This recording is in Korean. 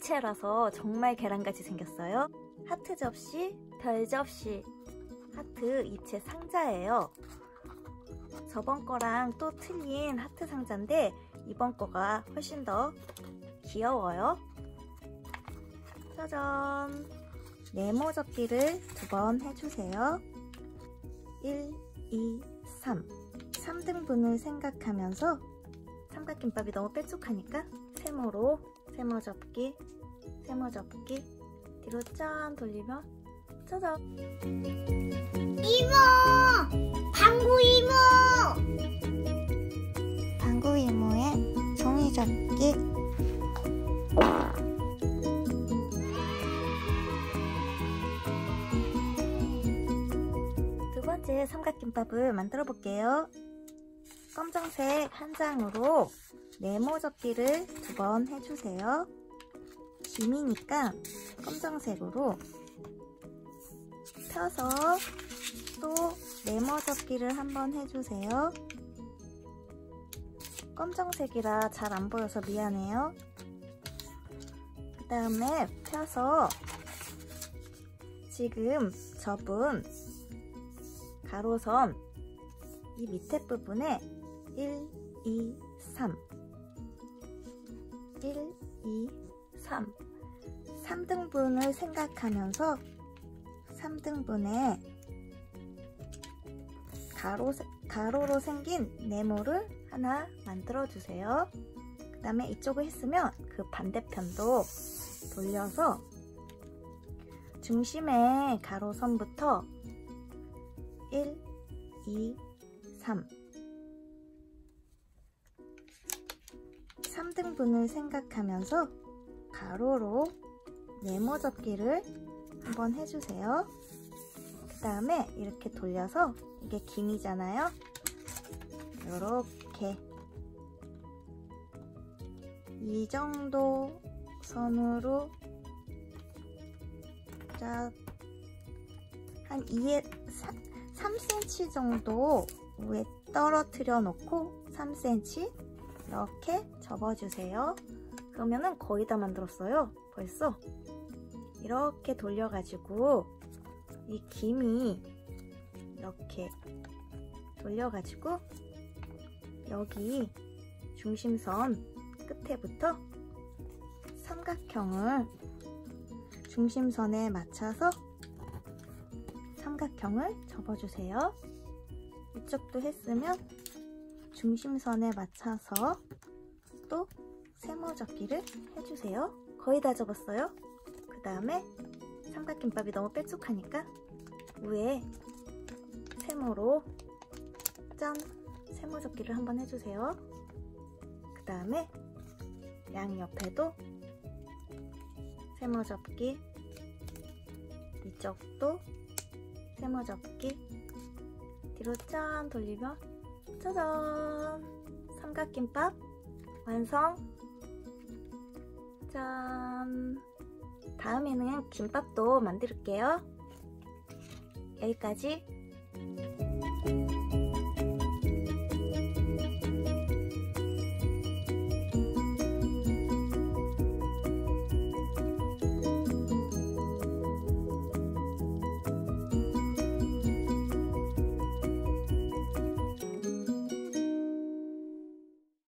입체라서 정말 계란같이 생겼어요. 하트 접시, 별 접시, 하트 입체 상자예요. 저번 거랑 또 틀린 하트 상자인데 이번 거가 훨씬 더 귀여워요. 짜잔! 네모 접기를 2번 해주세요. 1, 2, 3. 3등분을 생각하면서 삼각김밥이 너무 뾰족하니까 세모로 세모 접기, 세모 접기 뒤로 짠 돌리면 짜잔! 이모! 방구 이모! 방구 이모의 종이 접기. 두 번째 삼각김밥을 만들어 볼게요. 검정색 한 장으로 네모 접기를 2번 해주세요. 김이니까 검정색으로 펴서 또 네모 접기를 한번 해주세요. 검정색이라 잘 안 보여서 미안해요. 그 다음에 펴서 지금 접은 가로선 이 밑에 부분에 1, 2, 3 1, 2, 3 3등분을 생각하면서 3등분에 가로로 생긴 네모를 하나 만들어 주세요. 그 다음에 이쪽을 했으면 그 반대편도 돌려서 중심의 가로선부터 1, 2, 3 3등분을 생각하면서 가로로 네모 접기를 한번 해주세요. 그 다음에 이렇게 돌려서 이게 김이잖아요. 이렇게 이 정도 선으로 쫙 한 3cm 정도 위에 떨어뜨려 놓고 3cm 이렇게 접어주세요. 그러면은 거의 다 만들었어요. 벌써 이렇게 돌려가지고 이 김이 이렇게 돌려가지고 여기 중심선 끝에부터 삼각형을 중심선에 맞춰서 삼각형을 접어주세요. 이쪽도 했으면 중심선에 맞춰서 또 세모 접기를 해주세요. 거의 다 접었어요. 그 다음에 삼각김밥이 너무 뾰족하니까 위에 세모로 짠! 세모 접기를 한번 해주세요. 그 다음에 양옆에도 세모 접기, 이쪽도 세모 접기, 뒤로 짠 돌리면 짜잔! 삼각김밥 완성! 짠! 다음에는 김밥도 만들게요. 여기까지.